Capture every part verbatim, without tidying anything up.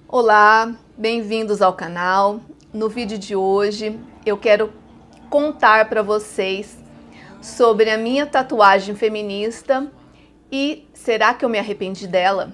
Olá, bem-vindos ao canal. No vídeo de hoje eu quero contar para vocês sobre a minha tatuagem feminista e será que eu me arrependi dela?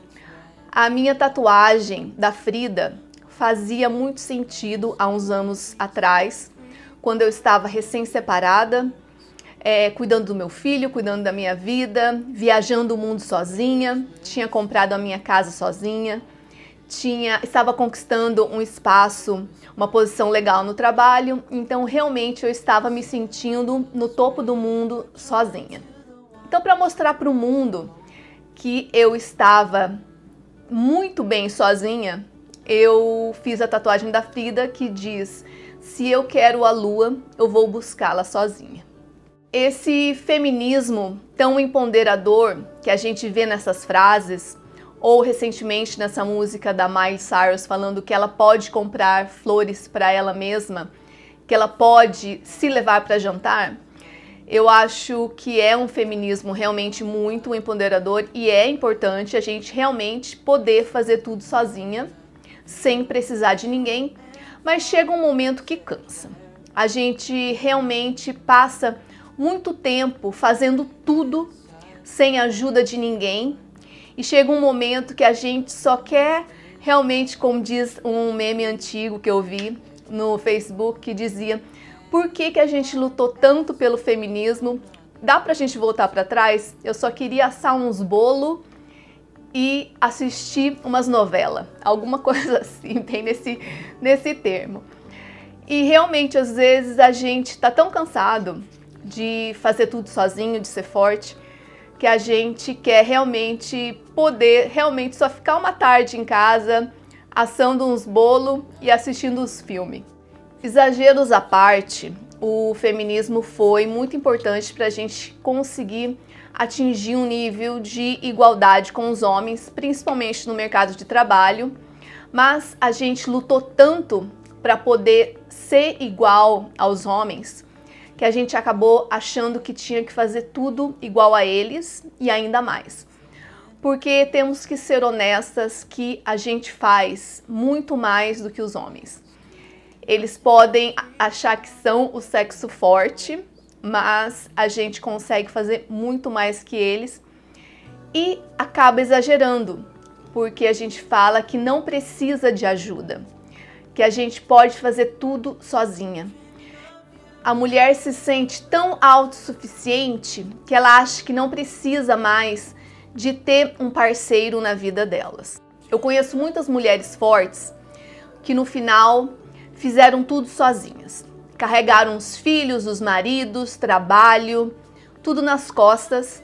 A minha tatuagem da Frida fazia muito sentido há uns anos atrás, quando eu estava recém-separada, é, cuidando do meu filho, cuidando da minha vida, viajando o mundo sozinha, tinha comprado a minha casa sozinha, tinha, estava conquistando um espaço, uma posição legal no trabalho, então realmente eu estava me sentindo no topo do mundo sozinha. Então, para mostrar para o mundo que eu estava muito bem sozinha, eu fiz a tatuagem da Frida que diz: se eu quero a lua, eu vou buscá-la sozinha. Esse feminismo tão empoderador que a gente vê nessas frases, ou recentemente nessa música da Miley Cyrus falando que ela pode comprar flores para ela mesma, que ela pode se levar para jantar, eu acho que é um feminismo realmente muito empoderador e é importante a gente realmente poder fazer tudo sozinha, sem precisar de ninguém, mas chega um momento que cansa. A gente realmente passa muito tempo fazendo tudo sem a ajuda de ninguém e chega um momento que a gente só quer realmente, como diz um meme antigo que eu vi no Facebook, que dizia: por que que a gente lutou tanto pelo feminismo? Dá pra gente voltar pra trás? Eu só queria assar uns bolos e assistir umas novelas, alguma coisa assim, tem nesse, nesse termo. E realmente, às vezes, a gente tá tão cansado de fazer tudo sozinho, de ser forte, que a gente quer realmente poder, realmente só ficar uma tarde em casa, assando uns bolos e assistindo os filmes. Exageros à parte, o feminismo foi muito importante para a gente conseguir atingir um nível de igualdade com os homens, principalmente no mercado de trabalho, mas a gente lutou tanto para poder ser igual aos homens, que a gente acabou achando que tinha que fazer tudo igual a eles e ainda mais. Porque temos que ser honestas que a gente faz muito mais do que os homens. Eles podem achar que são o sexo forte, mas a gente consegue fazer muito mais que eles e acaba exagerando, porque a gente fala que não precisa de ajuda, que a gente pode fazer tudo sozinha. A mulher se sente tão autossuficiente que ela acha que não precisa mais de ter um parceiro na vida delas. Eu conheço muitas mulheres fortes que no final fizeram tudo sozinhas. Carregaram os filhos, os maridos, trabalho, tudo nas costas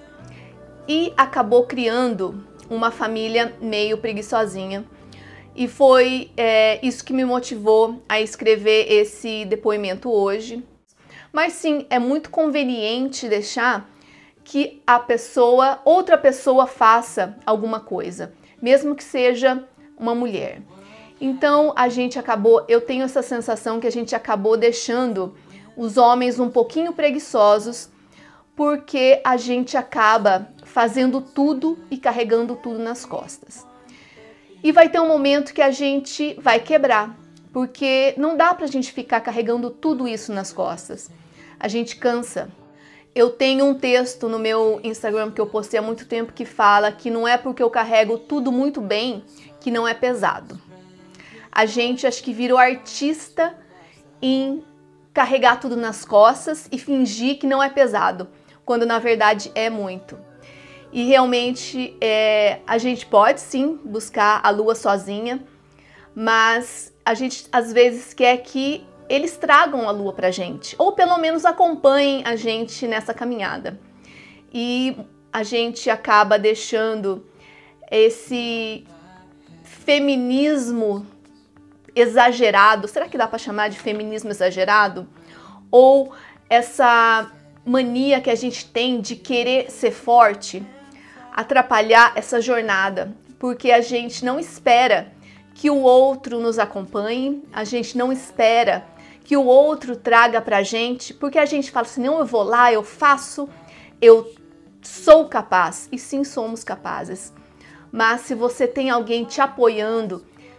e acabou criando uma família meio preguiçosinha. E foi é, isso que me motivou a escrever esse depoimento hoje. Mas sim, é muito conveniente deixar que a pessoa, outra pessoa faça alguma coisa, mesmo que seja uma mulher. Então a gente acabou, eu tenho essa sensação que a gente acabou deixando os homens um pouquinho preguiçosos, porque a gente acaba fazendo tudo e carregando tudo nas costas. E vai ter um momento que a gente vai quebrar, porque não dá pra gente ficar carregando tudo isso nas costas. A gente cansa. Eu tenho um texto no meu Instagram que eu postei há muito tempo que fala que não é porque eu carrego tudo muito bem que não é pesado. A gente acho que virou artista em carregar tudo nas costas e fingir que não é pesado, quando na verdade é muito. E realmente é, a gente pode sim buscar a lua sozinha, mas a gente às vezes quer que eles tragam a lua pra gente, ou pelo menos acompanhem a gente nessa caminhada. E a gente acaba deixando esse feminismo exagerado, será que dá para chamar de feminismo exagerado? Ou essa mania que a gente tem de querer ser forte, atrapalhar essa jornada, porque a gente não espera que o outro nos acompanhe, a gente não espera que o outro traga pra gente, porque a gente fala assim, não, eu vou lá, eu faço, eu sou capaz, e sim somos capazes. Mas se você tem alguém te apoiando,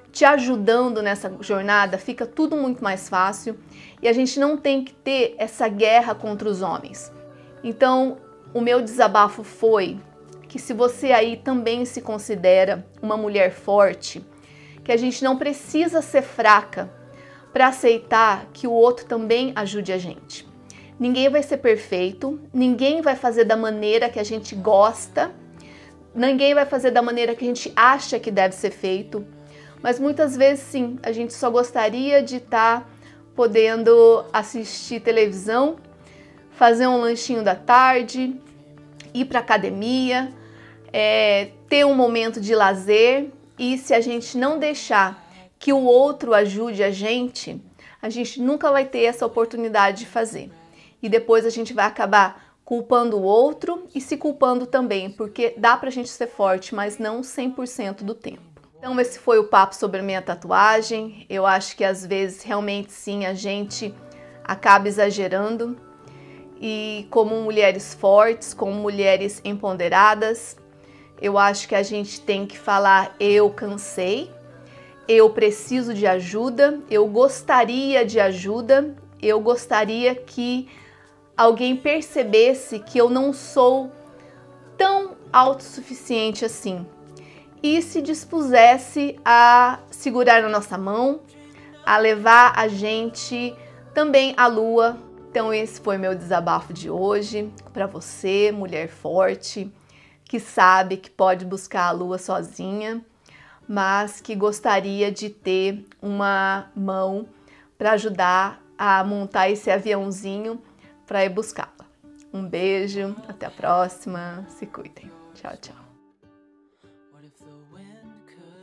te ajudando nessa jornada, fica tudo muito mais fácil e a gente não tem que ter essa guerra contra os homens. Então, o meu desabafo foi que se você aí também se considera uma mulher forte, que a gente não precisa ser fraca para aceitar que o outro também ajude a gente. Ninguém vai ser perfeito, ninguém vai fazer da maneira que a gente gosta, ninguém vai fazer da maneira que a gente acha que deve ser feito, mas muitas vezes sim, a gente só gostaria de estar podendo assistir televisão, fazer um lanchinho da tarde, ir para academia, é, ter um momento de lazer, e se a gente não deixar que o outro ajude a gente, a gente nunca vai ter essa oportunidade de fazer. E depois a gente vai acabar culpando o outro e se culpando também, porque dá pra gente ser forte, mas não cem por cento do tempo. Então esse foi o papo sobre a minha tatuagem. Eu acho que às vezes realmente sim a gente acaba exagerando. E como mulheres fortes, como mulheres empoderadas, eu acho que a gente tem que falar: eu cansei, eu preciso de ajuda, eu gostaria de ajuda, eu gostaria que alguém percebesse que eu não sou tão autossuficiente assim e se dispusesse a segurar na nossa mão, a levar a gente também à lua. Então esse foi meu desabafo de hoje para você, mulher forte, que sabe que pode buscar a lua sozinha, mas que gostaria de ter uma mão para ajudar a montar esse aviãozinho para ir buscá-la. Um beijo, até a próxima, se cuidem. Tchau, tchau.